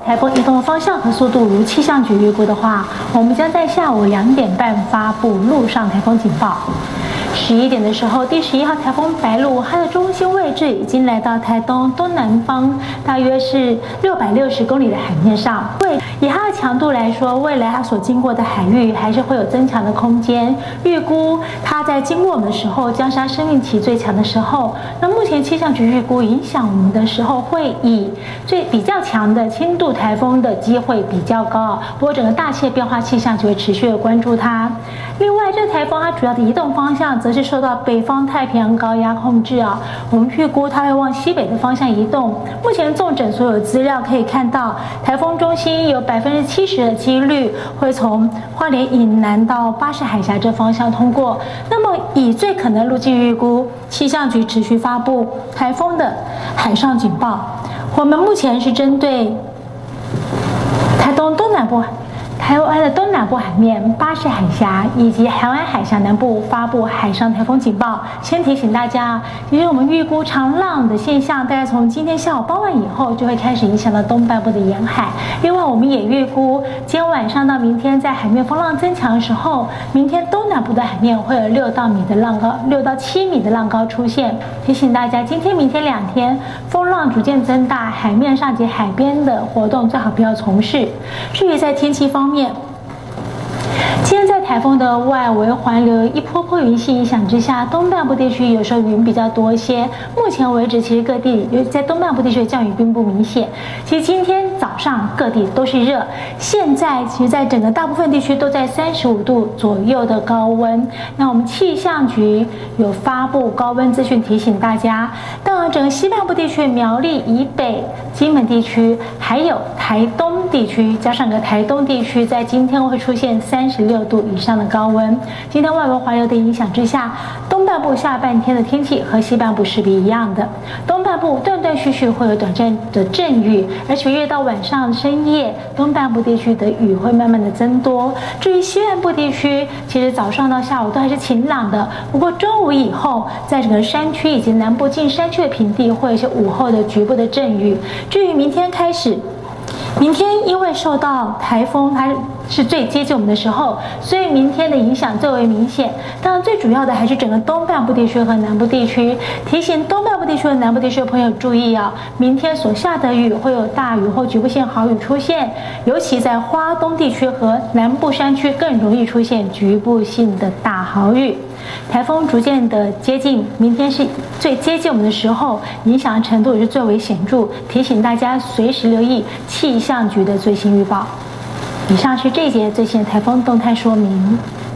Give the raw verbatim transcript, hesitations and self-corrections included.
台风移动的方向和速度如气象局预估的话，我们将在下午两点半发布陆上台风警报。十一点的时候，第十一号台风白鹭，它的中心位置已经来到台东东南方，大约是六百六十公里的海面上。对，以它的强度来说，未来它所经过的海域还是会有增强的空间。预估它在经过我们的时候，将是它生命期最强的时候。那目前气象局预估影响我们的时候，会以最比较强的轻度台风的机会比较高。不过整个大气的变化，气象局会持续的关注它。另外，这个台风它主要的移动方向，则是受到北方太平洋高压控制啊。我们预估它会往西北的方向移动。目前纵整所有资料可以看到，台风中心有百分之七十的几率会从花莲以南到巴士海峡这方向通过。那么以最可能路径预估，气象局持续发布台风的海上警报。我们目前是针对台东东南部。台湾的东南部海面、巴士海峡以及台湾海峡南部发布海上台风警报。先提醒大家，其实我们预估长浪的现象，大概从今天下午傍晚以后就会开始影响到东半部的沿海。另外，我们也预估今天晚上到明天在海面风浪增强的时候，明天东南部的海面会有六到米的浪高，六到七米的浪高出现。提醒大家，今天、明天两天风浪逐渐增大，海面上及海边的活动最好不要从事。至于在天气方面，今天在台风的外围环流一波波云系影响之下，东半部地区有时候云比较多一些。目前为止，其实各地尤其在东半部地区的降雨并不明显。其实今天早上各地都是热，现在其实在整个大部分地区都在三十五度左右的高温。那我们气象局有发布高温资讯提醒大家，当然整个西半部地区、苗栗以北、金门地区，还有台东地区，加上个台东地区，在今天会出现三十六度以上的高温。今天外围环流的影响之下，东半部下半天的天气和西半部是不一样的。东半部断断续续会有短暂的阵雨，而且越到晚上深夜，东半部地区的雨会慢慢的增多。至于西半部地区，其实早上到下午都还是晴朗的，不过中午以后，在整个山区以及南部近山区的平地，会有一些午后的局部的阵雨。至于明天开始，明天因为受到台风，它是最接近我们的时候，所以明天的影响最为明显。当然，最主要的还是整个东半部地区和南部地区。提醒东半部地区和南部地区的朋友注意啊，明天所下的雨会有大雨或局部性豪雨出现，尤其在花东地区和南部山区更容易出现局部性的大豪雨。台风逐渐的接近，明天是最接近我们的时候，影响的程度也是最为显著。提醒大家随时留意气象局的最新预报。以上是这一节最新的台风动态说明。